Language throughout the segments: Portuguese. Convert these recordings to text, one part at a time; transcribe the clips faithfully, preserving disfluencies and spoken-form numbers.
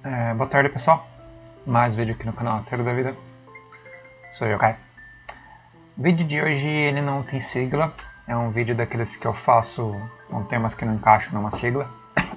É, boa tarde, pessoal. Mais vídeo aqui no canal Arteiro da Vida. Sou eu, Kai. O vídeo de hoje ele não tem sigla. É um vídeo daqueles que eu faço com temas que não encaixam numa sigla.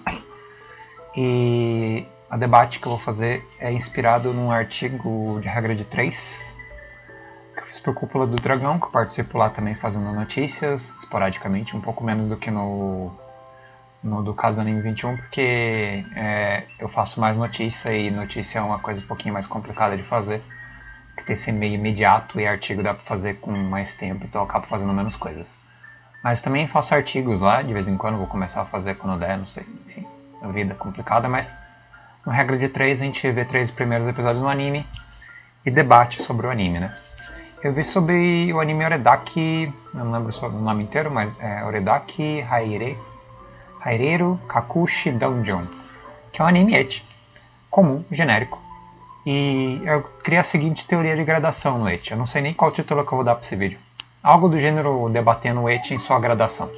E a debate que eu vou fazer é inspirado num artigo de regra de três que eu fiz por Cúpula do Dragão, que eu participo lá também fazendo notícias, esporadicamente, um pouco menos do que no... no do caso do Anime vinte e um, porque é, eu faço mais notícia e notícia é uma coisa um pouquinho mais complicada de fazer, que tem que ser meio imediato e artigo dá pra fazer com mais tempo, então eu acabo fazendo menos coisas. Mas também faço artigos lá, de vez em quando, vou começar a fazer quando der, não sei, enfim, a vida é complicada, mas no regra de três a gente vê três primeiros episódios no anime e debate sobre o anime, né? Eu vi sobre o anime Oredaki, eu não lembro o nome inteiro, mas é Oredaki Haire Haireru Kakushi Dungeon, que é um anime ecchi, comum, genérico. E eu criei a seguinte teoria de gradação no ecchi. Eu não sei nem qual título que eu vou dar para esse vídeo. Algo do gênero debatendo o ecchi em sua gradação.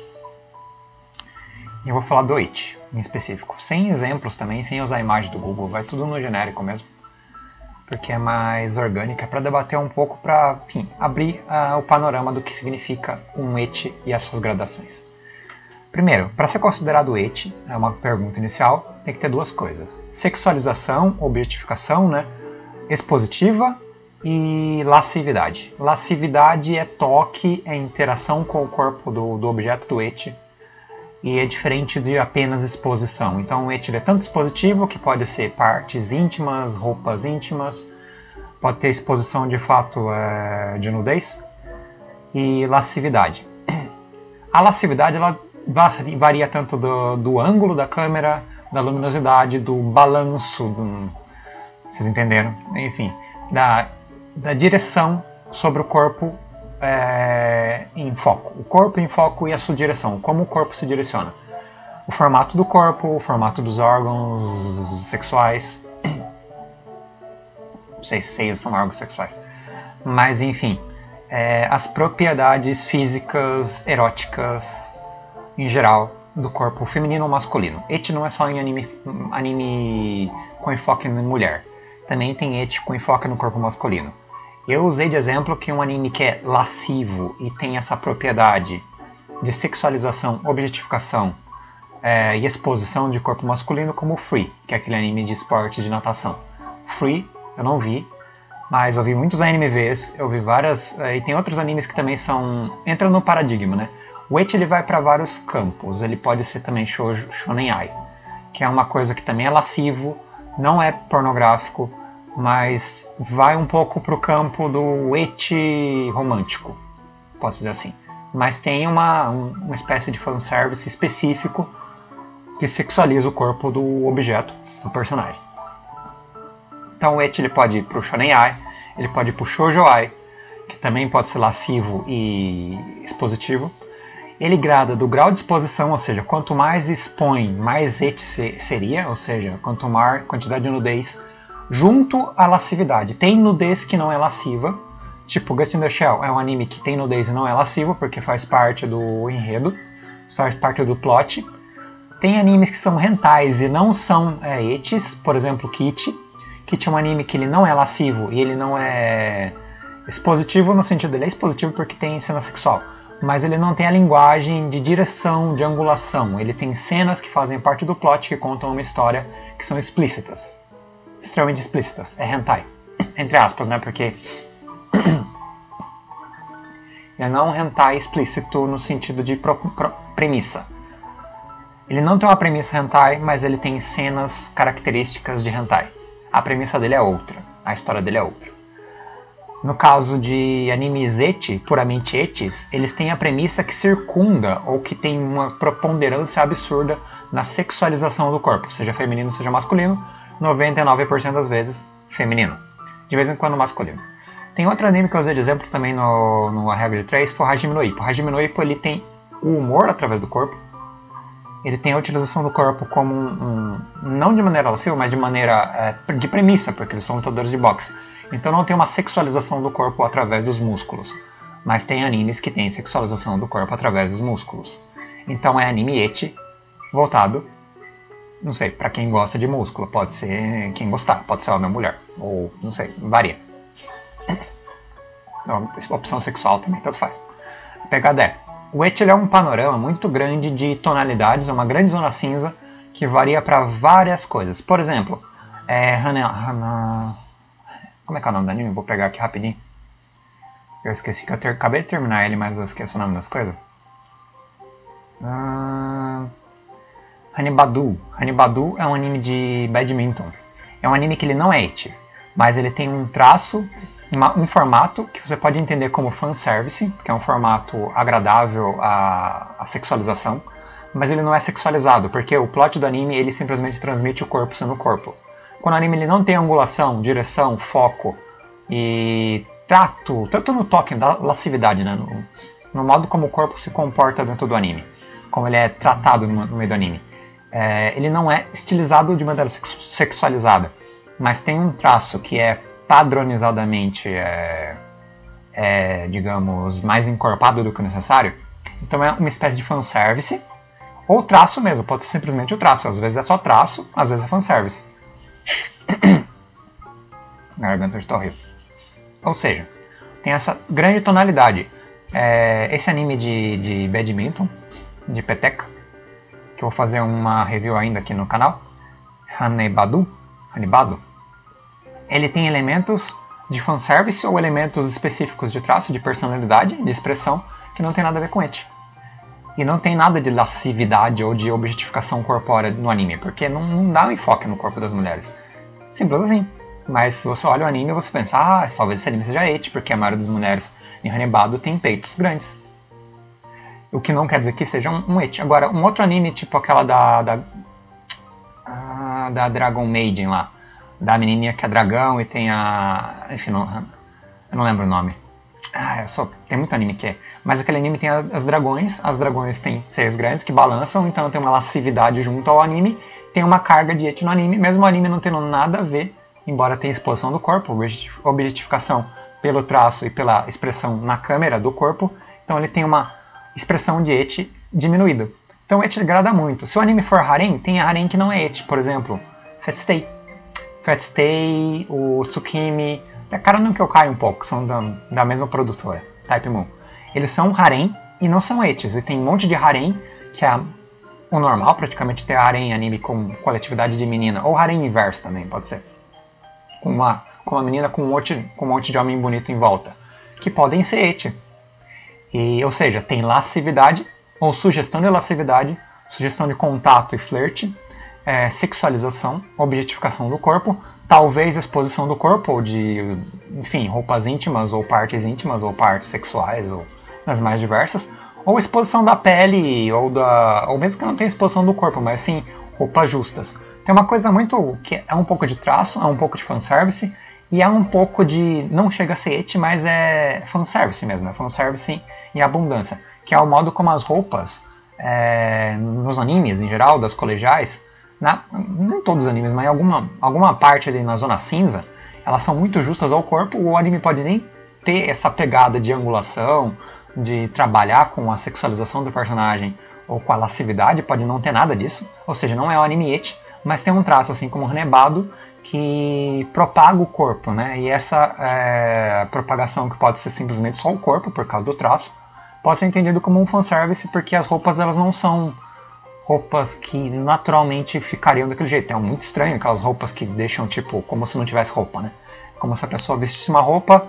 E eu vou falar do ecchi, em específico. Sem exemplos também, sem usar a imagem do Google. Vai tudo no genérico mesmo. Porque é mais orgânico. É para debater um pouco, para abrir uh, o panorama do que significa um ecchi e as suas gradações. Primeiro, para ser considerado ecchi, é uma pergunta inicial, tem que ter duas coisas. Sexualização, objetificação, né? Expositiva e lascividade. Lascividade é toque, é interação com o corpo do, do objeto do ecchi e é diferente de apenas exposição. Então o ecchi é tanto expositivo, que pode ser partes íntimas, roupas íntimas, pode ter exposição de fato é, de nudez e lascividade. A lascividade, ela varia tanto do, do ângulo da câmera, da luminosidade, do balanço, do, vocês entenderam? Enfim, da, da direção sobre o corpo é, em foco. O corpo em foco e a sua direção, como o corpo se direciona. O formato do corpo, o formato dos órgãos sexuais. Não sei se seios são órgãos sexuais. Mas enfim, é, as propriedades físicas, eróticas, em geral, do corpo feminino ou masculino. Ecchi não é só em anime, anime com enfoque em mulher. Também tem ecchi com enfoque no corpo masculino. Eu usei de exemplo que um anime que é lascivo e tem essa propriedade de sexualização, objetificação é, e exposição de corpo masculino, como Free, que é aquele anime de esporte de natação. Free, eu não vi, mas eu vi muitos A M Vs, eu vi várias... E tem outros animes que também são... entram no paradigma, né? O ecchi ele vai para vários campos, ele pode ser também shoujo, shonen ai, que é uma coisa que também é lascivo, não é pornográfico, mas vai um pouco para o campo do ecchi romântico, posso dizer assim. Mas tem uma, uma espécie de fanservice específico que sexualiza o corpo do objeto, do personagem. Então o ecchi ele pode ir para o shonen ai, ele pode ir para o shoujo ai, que também pode ser lascivo e expositivo. Ele grada do grau de exposição, ou seja, quanto mais expõe, mais ecchi seria, ou seja, quanto maior quantidade de nudez, junto à lascividade. Tem nudez que não é lasciva, tipo Ghost in the Shell é um anime que tem nudez e não é lascivo, porque faz parte do enredo, faz parte do plot. Tem animes que são hentais e não são é, echis, por exemplo, Kitty. Kitty é um anime que ele não é lascivo e ele não é expositivo, no sentido dele é expositivo porque tem cena sexual. Mas ele não tem a linguagem de direção, de angulação. Ele tem cenas que fazem parte do plot, que contam uma história, que são explícitas. Extremamente explícitas. É hentai. Entre aspas, né? Porque ele não é um hentai explícito no sentido de pro, pro, premissa. Ele não tem uma premissa hentai, mas ele tem cenas características de hentai. A premissa dele é outra. A história dele é outra. No caso de animes ecchi, puramente echis, eles têm a premissa que circunda ou que tem uma preponderância absurda na sexualização do corpo, seja feminino, seja masculino, noventa e nove por cento das vezes feminino, de vez em quando masculino. Tem outro anime que eu usei de exemplo também no, no A Regra de três, foi o Hajime no Ippo. O Hajime no Ippo ele tem o humor através do corpo, ele tem a utilização do corpo como um, um não de maneira lasciva, mas de maneira é, de premissa, porque eles são lutadores de boxe. Então não tem uma sexualização do corpo através dos músculos. Mas tem animes que tem sexualização do corpo através dos músculos. Então é anime ecchi voltado não sei, pra quem gosta de músculo, pode ser quem gostar, pode ser homem ou mulher, ou não sei, varia. Opção sexual também, tanto faz. A pegada é, o ecchi é um panorama muito grande de tonalidades, é uma grande zona cinza que varia para várias coisas. Por exemplo, é, Hana, Hana, como é que é o nome do anime? Vou pegar aqui rapidinho. Eu esqueci que eu ter, acabei de terminar ele, mas eu esqueço o nome das coisas. Uh, Hanibadu. Hanibadu é um anime de badminton. É um anime que ele não é ecchi, mas ele tem um traço, uma, um formato que você pode entender como fanservice, que é um formato agradável à, à sexualização, mas ele não é sexualizado, porque o plot do anime ele simplesmente transmite o corpo sendo o corpo. Quando o anime ele não tem angulação, direção, foco e trato, tanto no toque, da lascividade, né? no, no modo como o corpo se comporta dentro do anime, como ele é tratado no, no meio do anime. É, ele não é estilizado de maneira sexualizada, mas tem um traço que é padronizadamente, é, é, digamos, mais encorpado do que o necessário. Então é uma espécie de fanservice, ou traço mesmo, pode ser simplesmente o traço. Às vezes é só traço, às vezes é fanservice. A garganta está horrível. Ou seja, tem essa grande tonalidade. É, esse anime de, de badminton, de peteca, que eu vou fazer uma review ainda aqui no canal, Hanibadu, Hanibadu, ele tem elementos de fanservice ou elementos específicos de traço, de personalidade, de expressão, que não tem nada a ver com ecchi. E não tem nada de lascividade ou de objetificação corpórea no anime, porque não, não dá um enfoque no corpo das mulheres. Simples assim. Mas se você olha o anime, você pensa, ah, talvez esse anime seja ecchi, porque a maioria das mulheres em Hanibadu tem peitos grandes. O que não quer dizer que seja um, um ecchi. Agora, um outro anime, tipo aquela da, da, ah, da Dragon Maiden lá, da menininha que é dragão e tem a... enfim, não, eu não lembro o nome. Ah, eu só, tem muito anime que é. Mas aquele anime tem as dragões, as dragões têm seios grandes que balançam, então tem uma lascividade junto ao anime, tem uma carga de ecchi no anime, mesmo o anime não tendo nada a ver, embora tenha exposição do corpo, objetificação pelo traço e pela expressão na câmera do corpo, então ele tem uma expressão de ecchi diminuída. Então o ecchi agrada muito. Se o anime for harem, tem harem que não é ecchi, por exemplo, Fat Stay. Fat Stay, o Tsukimi, até cara no que eu caio um pouco, são da, da mesma produtora, Type Moon. Eles são harem e não são echis, e tem um monte de harem, que é o normal, praticamente ter harem anime com coletividade de menina, ou harem inverso também, pode ser. Com uma, com uma menina com um, monte, com um monte de homem bonito em volta, que podem ser echi. E, ou seja, tem lascividade, ou sugestão de lascividade, sugestão de contato e flerte, é, sexualização, objetificação do corpo, talvez exposição do corpo, ou de, enfim, roupas íntimas, ou partes íntimas, ou partes sexuais, ou as mais diversas, ou exposição da pele, ou, da, ou mesmo que não tenha exposição do corpo, mas sim roupas justas. Tem uma coisa muito, que é um pouco de traço, é um pouco de fanservice, e é um pouco de, não chega a ser ecchi, mas é fanservice mesmo, é fanservice em abundância, que é o modo como as roupas, é, nos animes em geral, das colegiais, na, não em todos os animes, mas em alguma, alguma parte ali na zona cinza, elas são muito justas ao corpo, o anime pode nem ter essa pegada de angulação, de trabalhar com a sexualização do personagem, ou com a lascividade, pode não ter nada disso, ou seja, não é um anime ecchi, mas tem um traço assim como o Hanibadu, que propaga o corpo, né? E essa é, propagação, que pode ser simplesmente só o corpo, por causa do traço, pode ser entendido como um fanservice, porque as roupas elas não são roupas que naturalmente ficariam daquele jeito. É muito estranho aquelas roupas que deixam tipo como se não tivesse roupa, né? Como se a pessoa vestisse uma roupa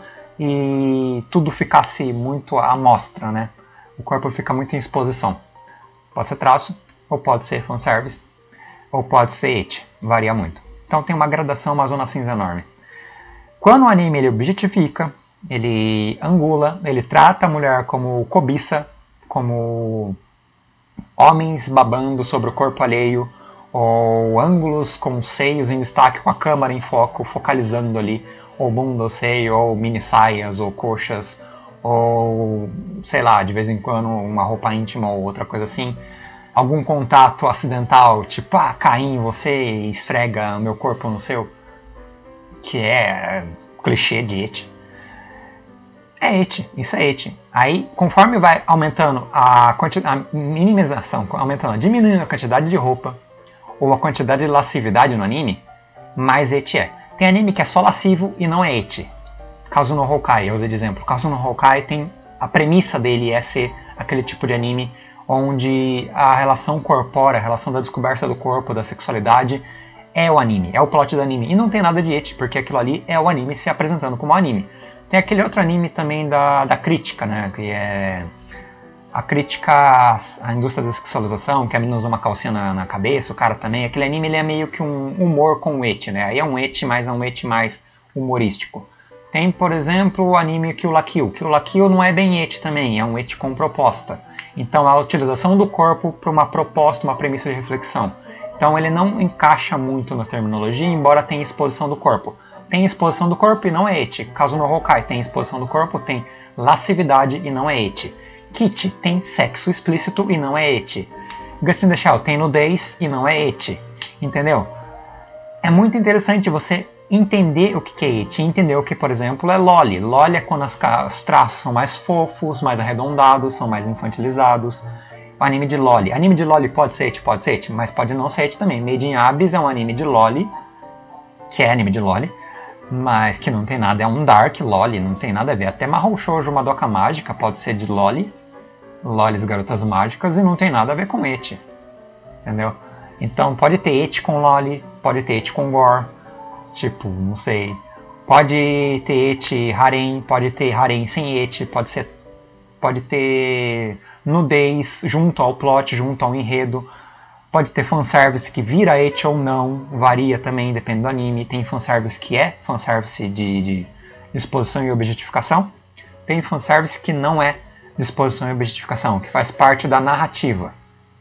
e tudo ficasse muito à mostra, né? O corpo fica muito em exposição. Pode ser traço, ou pode ser fanservice, ou pode ser ecchi, varia muito. Então tem uma gradação, uma zona cinza enorme. Quando o anime ele objetifica, ele angula, ele trata a mulher como cobiça, como homens babando sobre o corpo alheio, ou ângulos com seios em destaque, com a câmera em foco, focalizando ali, ou bunda, ou seio, ou mini saias, ou coxas, ou sei lá, de vez em quando uma roupa íntima ou outra coisa assim. Algum contato acidental, tipo, ah, caí em você e esfrega meu corpo no seu, que é clichê de ecchi. É ecchi, isso é ecchi. Aí, conforme vai aumentando a, quantidade, a minimização, aumentando, diminuindo a quantidade de roupa, ou a quantidade de lascividade no anime, mais eti é. Tem anime que é só lascivo e não é eti. Kazuno Houkai, eu usei de exemplo. Kazuno Houkai tem... A premissa dele é ser aquele tipo de anime onde a relação corpórea, a relação da descoberta do corpo, da sexualidade, é o anime, é o plot do anime. E não tem nada de eti, porque aquilo ali é o anime se apresentando como anime. Tem aquele outro anime também da, da crítica, né? Que é a crítica à indústria da sexualização, que a menina usa uma calcinha na, na cabeça, o cara também. Aquele anime ele é meio que um humor com eti, né? Aí é um eti, mas é um eti mais humorístico. Tem, por exemplo, o anime Kill la Kill. Kill la Kill não é bem eti também, é um eti com proposta. Então, a utilização do corpo para uma proposta, uma premissa de reflexão. Então, ele não encaixa muito na terminologia, embora tenha exposição do corpo. Tem exposição do corpo e não é eti. Kazuno Houkai tem exposição do corpo, tem lascividade e não é eti. Kitty tem sexo explícito e não é eti. Ghost in the Shell tem nudez e não é eti. Entendeu? É muito interessante você entender o que é eti, entender o que, por exemplo, é loli. Loli é quando as, os traços são mais fofos, mais arredondados, são mais infantilizados. O anime de loli. Anime de loli pode ser eti, pode ser eti, mas pode não ser eti também. Made in Abyss é um anime de loli, que é anime de loli, mas que não tem nada, é um dark loli, não tem nada a ver. Até Mahou Shoujo Madoka Mágica pode ser de loli, lolis garotas mágicas, e não tem nada a ver com eti. Entendeu? Então pode ter eti com loli, pode ter eti com gore. Tipo, não sei, pode ter eti harem, pode ter harem sem eti, pode ser, pode ter nudez junto ao plot, junto ao enredo, pode ter fanservice que vira eti ou não, varia também, depende do anime. Tem fanservice que é fanservice de, de exposição e objetificação, tem fanservice que não é de exposição e objetificação, que faz parte da narrativa.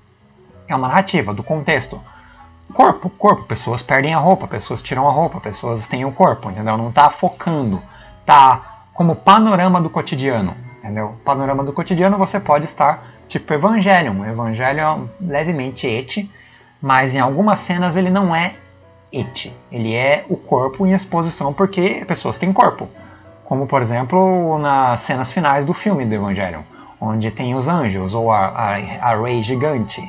É uma narrativa, do contexto. Corpo, corpo, pessoas perdem a roupa, pessoas tiram a roupa, pessoas têm o corpo, entendeu? Não está focando, tá como panorama do cotidiano, entendeu? Panorama do cotidiano você pode estar tipo Evangelion. Evangelion é levemente eti, mas em algumas cenas ele não é eti. Ele é o corpo em exposição porque pessoas têm corpo. Como, por exemplo, nas cenas finais do filme do Evangelion, onde tem os anjos, ou a, a, a Rei gigante,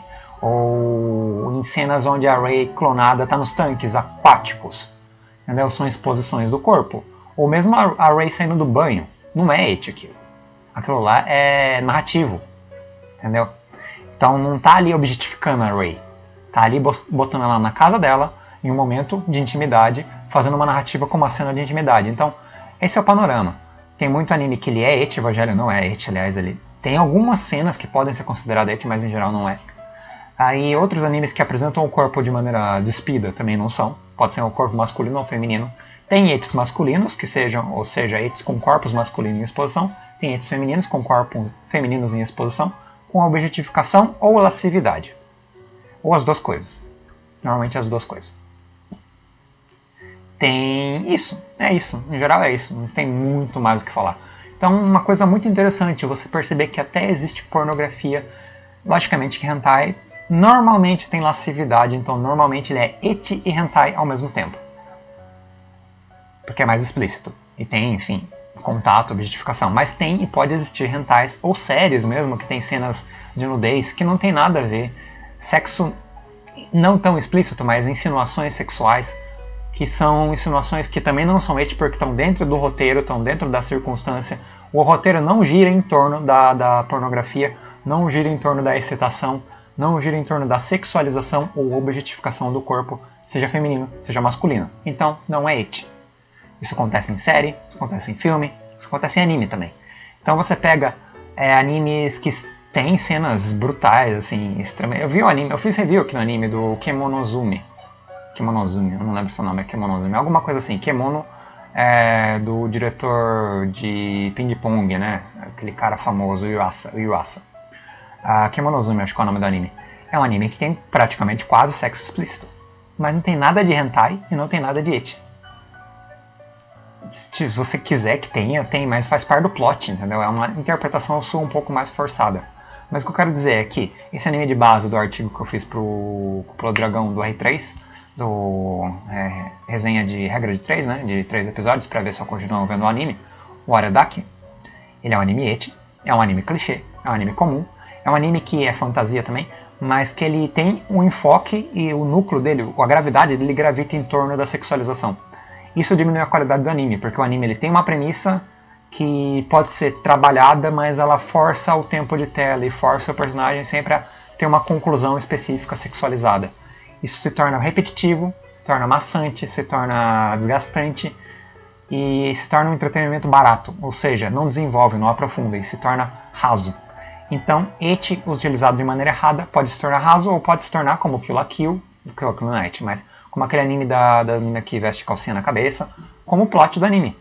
ou em cenas onde a Rei clonada está nos tanques aquáticos, entendeu? São exposições do corpo. Ou mesmo a, a Rei saindo do banho, não é eti aquilo. Aquilo lá é narrativo, entendeu? Então não está ali objetificando a Rei, está ali botando ela na casa dela, em um momento de intimidade, fazendo uma narrativa com uma cena de intimidade. Então, esse é o panorama. Tem muito anime que ele é eti, Evangelho não é eti, aliás, ele tem algumas cenas que podem ser consideradas eti, mas em geral não é. Aí outros animes que apresentam o corpo de maneira despida também não são. Pode ser um corpo masculino ou feminino. Tem etis masculinos, que sejam, ou seja, etis com corpos masculinos em exposição. Tem etis femininos com corpos femininos em exposição, com objetificação ou lascividade. Ou as duas coisas. Normalmente as duas coisas. Tem isso, é isso. Em geral é isso. Não tem muito mais o que falar. Então uma coisa muito interessante, você perceber que até existe pornografia. Logicamente que hentai normalmente tem lascividade, então normalmente ele é eti e hentai ao mesmo tempo. Porque é mais explícito. E tem, enfim, contato, objetificação. Mas tem e pode existir hentais ou séries mesmo que tem cenas de nudez que não tem nada a ver. Sexo não tão explícito, mas insinuações sexuais que são insinuações que também não são eti porque estão dentro do roteiro, estão dentro da circunstância. O roteiro não gira em torno da, da pornografia, não gira em torno da excitação, não gira em torno da sexualização ou objetificação do corpo, seja feminino, seja masculino. Então, não é eti. Isso acontece em série, isso acontece em filme, isso acontece em anime também. Então você pega é, animes que têm cenas brutais, assim, extremamente... Eu vi um anime, eu fiz review aqui no anime do Kemonozumi. Kemonozumi, eu não lembro se o nome é Kemonozumi, alguma coisa assim. Kemono é do diretor de Ping Pong, né? Aquele cara famoso, Yuasa. Yuasa. Uh, Kemonozumi, acho que é o nome do anime. É um anime que tem praticamente quase sexo explícito. Mas não tem nada de hentai e não tem nada de eti. Se você quiser que tenha, tem, mas faz parte do plot, entendeu? É uma interpretação sua um pouco mais forçada. Mas o que eu quero dizer é que esse anime de base do artigo que eu fiz pro, pro Dragão do R três, do é, resenha de regra de três, né? De três episódios, pra ver se eu continuo vendo o anime, o Aradaki, ele é um anime eti, é um anime clichê, é um anime comum. É um anime que é fantasia também, mas que ele tem um enfoque e o núcleo dele, a gravidade dele gravita em torno da sexualização. Isso diminui a qualidade do anime, porque o anime ele tem uma premissa que pode ser trabalhada, mas ela força o tempo de tela e força o personagem sempre a ter uma conclusão específica sexualizada. Isso se torna repetitivo, se torna maçante, se torna desgastante e se torna um entretenimento barato, ou seja, não desenvolve, não aprofunda e se torna raso. Então, ecchi utilizado de maneira errada pode se tornar raso ou pode se tornar como Kill la Kill, Kill la Kill não é ecchi, mas como aquele anime da, da menina que veste calcinha na cabeça, como o plot do anime.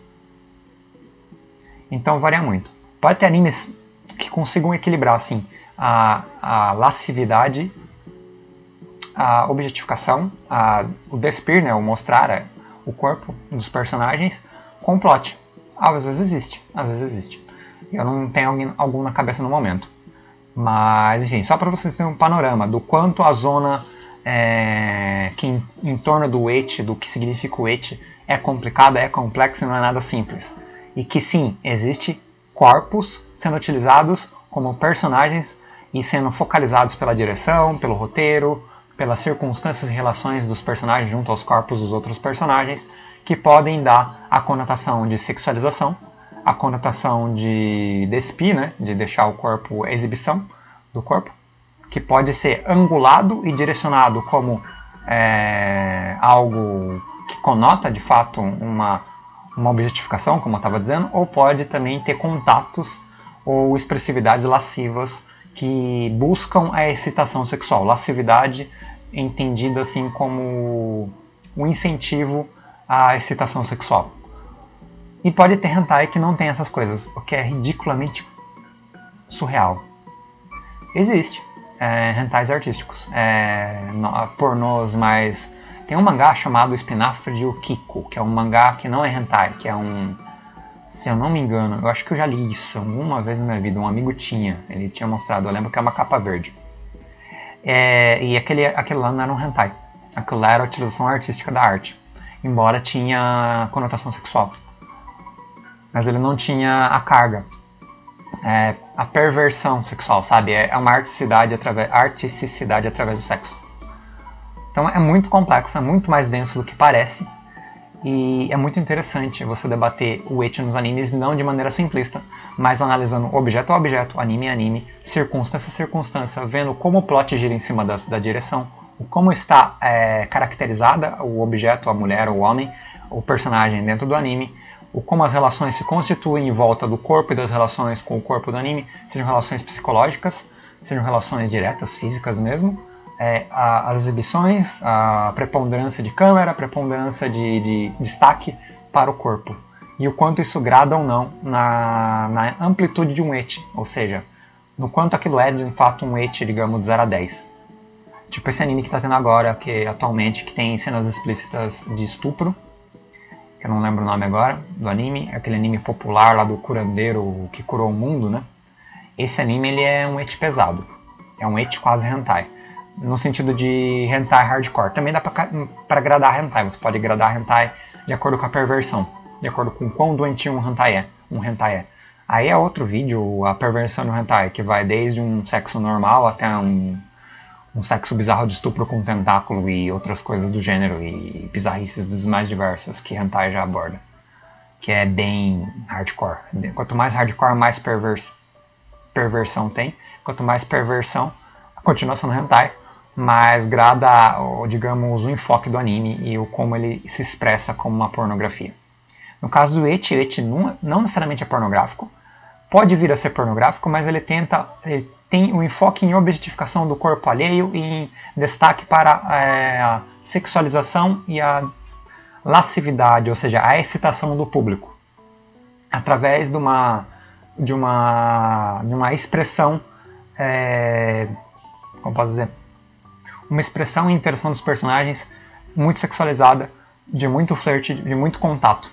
Então varia muito. Pode ter animes que consigam equilibrar assim, a, a lascividade, a objetificação, a, o despir, né, o mostrar a, o corpo dos personagens com o plot. Às vezes existe, às vezes existe. Eu não tenho alguém, algum na cabeça no momento. Mas enfim, só para vocês terem um panorama do quanto a zona é, que em, em torno do ecchi, do que significa o ecchi, é complicada, é complexa e não é nada simples. E que sim, existe corpos sendo utilizados como personagens e sendo focalizados pela direção, pelo roteiro, pelas circunstâncias e relações dos personagens junto aos corpos dos outros personagens, que podem dar a conotação de sexualização, a conotação de despir, né, de deixar o corpo, a exibição do corpo, que pode ser angulado e direcionado como é, algo que conota de fato uma, uma objetificação, como eu estava dizendo, ou pode também ter contatos ou expressividades lascivas que buscam a excitação sexual. Lascividade entendida assim como um incentivo à excitação sexual. E pode ter hentai que não tem essas coisas, o que é ridiculamente surreal. Existe é, hentais artísticos, é, no, pornôs mais... Tem um mangá chamado Espinafre de Ukiko, que é um mangá que não é hentai, que é um... Se eu não me engano, eu acho que eu já li isso alguma vez na minha vida, um amigo tinha, ele tinha mostrado, eu lembro que é uma capa verde. É, e aquele, aquele lá não era um hentai, aquilo lá era a utilização artística da arte, embora tinha conotação sexual. Mas ele não tinha a carga, é, a perversão sexual, sabe? É uma artisticidade através, artisticidade através do sexo. Então é muito complexo, é muito mais denso do que parece. E é muito interessante você debater o ecchi nos animes não de maneira simplista, mas analisando objeto a objeto, anime a anime, circunstância a circunstância, vendo como o plot gira em cima da, da direção, como está é, caracterizada o objeto, a mulher ou o homem, o personagem dentro do anime, o como as relações se constituem em volta do corpo e das relações com o corpo do anime, sejam relações psicológicas, sejam relações diretas, físicas mesmo, é, a, as exibições, a preponderância de câmera, a preponderância de, de destaque para o corpo. E o quanto isso grada ou não na, na amplitude de um ecchi, ou seja, no quanto aquilo é de fato um ecchi, digamos, de zero a dez. Tipo esse anime que está tendo agora, que atualmente, que tem cenas explícitas de estupro, que eu não lembro o nome agora, do anime, aquele anime popular lá do curandeiro que curou o mundo, né? Esse anime ele é um ecchi pesado, é um ecchi quase hentai, no sentido de hentai hardcore. Também dá para gradar hentai, você pode gradar hentai de acordo com a perversão, de acordo com quão doentio um hentai é. Um hentai é. Aí é outro vídeo, a perversão do hentai, que vai desde um sexo normal até um, um sexo bizarro de estupro com tentáculo e outras coisas do gênero, e bizarrices das mais diversas que hentai já aborda, que é bem hardcore. Quanto mais hardcore, mais pervers, perversão tem. Quanto mais perversão, continua sendo hentai, mas grada, digamos, o enfoque do anime e o como ele se expressa como uma pornografia. No caso do ecchi, o ecchi não, não necessariamente é pornográfico, pode vir a ser pornográfico, mas ele tenta, ele tem um enfoque em objetificação do corpo alheio e em destaque para é, a sexualização e a lascividade, ou seja, a excitação do público, através de uma, de uma, de uma expressão, é, como posso dizer, uma expressão e interação dos personagens muito sexualizada, de muito flerte, de muito contato.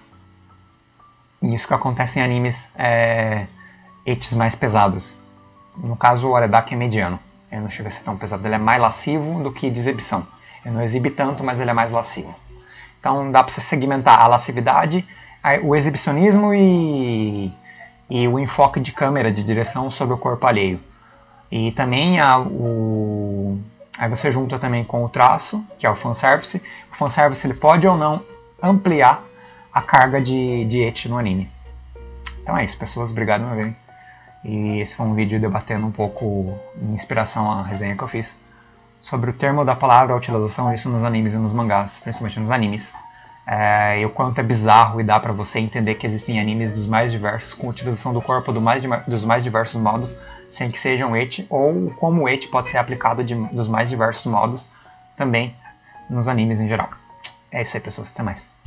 Isso que acontece em animes é, echis mais pesados. No caso, o Aredaki é mediano. Ele não chega a ser tão pesado. Ele é mais lascivo do que de exibição. Ele não exibe tanto, mas ele é mais lascivo. Então dá para você segmentar a lascividade, o exibicionismo e, e o enfoque de câmera, de direção sobre o corpo alheio. E também a, o... aí você junta também com o traço, que é o fanservice. O fanservice ele pode ou não ampliar a carga de, de eti no anime. Então é isso, pessoas, obrigado por verem. E esse foi um vídeo debatendo um pouco, em inspiração à resenha que eu fiz, sobre o termo da palavra, a utilização disso nos animes e nos mangás, principalmente nos animes. É, e o quanto é bizarro e dá pra você entender que existem animes dos mais diversos, com utilização do corpo do mais, dos mais diversos modos, sem que sejam eti, ou como o eti pode ser aplicado de, dos mais diversos modos também nos animes em geral. É isso aí, pessoas, até mais.